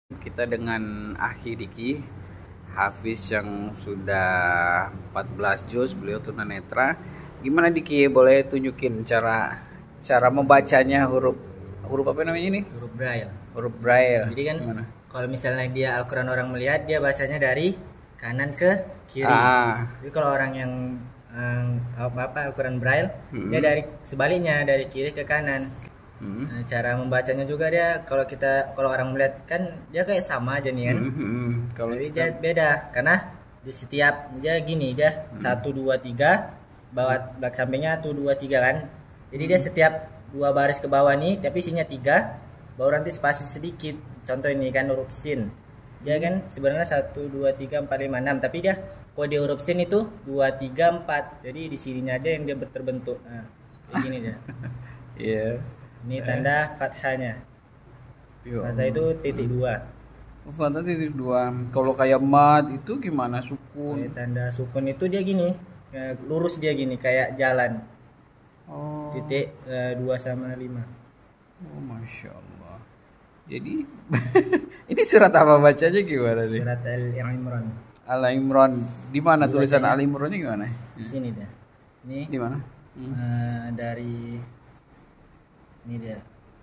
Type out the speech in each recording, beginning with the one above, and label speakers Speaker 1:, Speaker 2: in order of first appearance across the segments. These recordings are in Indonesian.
Speaker 1: Kita dengan Akhi Diki Hafiz yang sudah 14 juz, beliau tunanetra. Gimana Diki, boleh tunjukin cara membacanya huruf huruf apa namanya ini?
Speaker 2: Huruf Braille.
Speaker 1: Huruf Braille.
Speaker 2: Jadi kan
Speaker 1: gimana?
Speaker 2: kalau misalnya dia Al-Quran orang melihat, dia bacanya dari kanan ke kiri. Jadi kalau orang yang Al-Quran Braille, dia dari sebaliknya, dari kiri ke kanan. Nah, cara membacanya juga dia kalau orang melihat kan dia kayak sama aja nih kan.
Speaker 1: Kalau
Speaker 2: Tapi dia beda karena di setiap dia gini, dia 1 2 3 bawah belakang sampingnya 1 2 3 kan. Jadi dia setiap 2 baris ke bawah nih tapi isinya 3, baru nanti spasi sedikit. Contoh ini kan huruf sin. Dia kan sebenarnya 1 2 3 4 5 6, tapi dia kode huruf sin itu 2 3 4. Jadi di sininya aja yang dia terbentuk. Nah, kayak gini dia.
Speaker 1: Iya.
Speaker 2: Ini tanda fathahnya. Fathah itu titik 2.
Speaker 1: Fathah titik 2. Kalau kayak mat itu gimana, sukun?
Speaker 2: Tanda sukun itu dia gini, lurus dia gini kayak jalan.
Speaker 1: Oh.
Speaker 2: Titik 2 sama 5.
Speaker 1: Oh, Masya Allah. Jadi ini surat apa bacanya gimana nih?
Speaker 2: Surat Al-Imran.
Speaker 1: Al-Imran. Di mana tulisan Al-Imrannya gimana?
Speaker 2: Di sini dia. Ini
Speaker 1: Di mana?
Speaker 2: dari ini dia.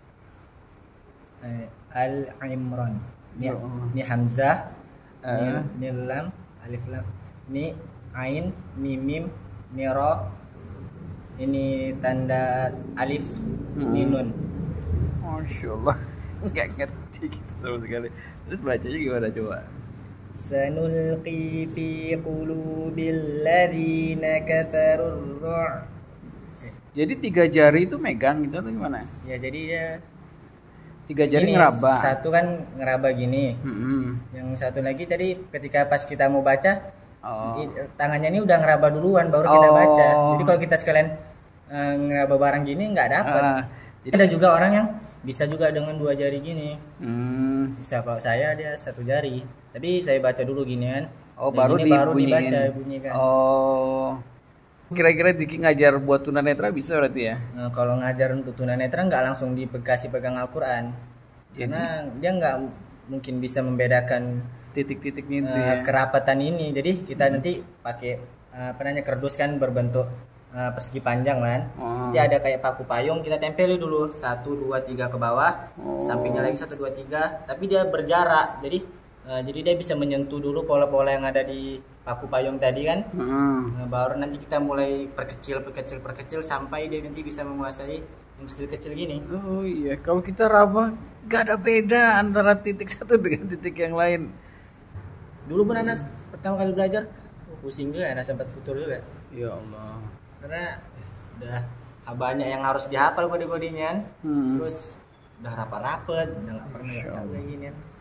Speaker 2: Al-Imran. Ini hamzah, ini lam, alif lam. Ini ain, ini mim, ini ra. Ini tanda alif, ini nun.
Speaker 1: Masya Allah. Nggak ngerti gitu sama sekali. Terus bacanya gimana coba?
Speaker 2: Sanulqi fi qulubil ladzina kafarur ru'b.
Speaker 1: Jadi 3 jari itu megang gitu atau gimana?
Speaker 2: Ya jadi dia
Speaker 1: 3 jari
Speaker 2: gini,
Speaker 1: ngeraba.
Speaker 2: satu kan ngeraba gini. Yang satu lagi tadi ketika pas kita mau baca, tangannya ini udah ngeraba duluan baru kita baca. Jadi kalau kita sekalian ngeraba barang gini nggak dapat. Jadi ada juga orang yang bisa juga dengan 2 jari gini. Bisa, kalau saya dia 1 jari. Tapi saya baca dulu gini kan.
Speaker 1: Baru
Speaker 2: dibaca bunyikan.
Speaker 1: Kira-kira Diki ngajar buat tunanetra bisa berarti ya?
Speaker 2: Nah, kalau ngajar untuk tunanetra nggak langsung dikasih pegang Al-Quran. Karena dia nggak mungkin bisa membedakan
Speaker 1: titik-titiknya itu ya.
Speaker 2: Kerapatan ini. Jadi kita nanti pakai kardus kan berbentuk persegi panjang kan. Dia ada kayak paku payung, kita tempeli dulu 1 2 3 ke bawah. Sampingnya lagi 1 2 3, tapi dia berjarak. Jadi dia bisa menyentuh dulu pola-pola yang ada di paku payung tadi kan. Nah, baru nanti kita mulai perkecil sampai dia nanti bisa menguasai yang kecil-kecil gini.
Speaker 1: Oh iya, kalau kita raba gak ada beda antara titik satu dengan titik yang lain.
Speaker 2: Dulu pun anak pertama kali belajar pusing juga, anak sempat futur juga.
Speaker 1: Ya Allah.
Speaker 2: Karena udah banyak yang harus dihafal kode-kodenya. Terus udah rapat-rapat, udah nggak pernah kayak gini.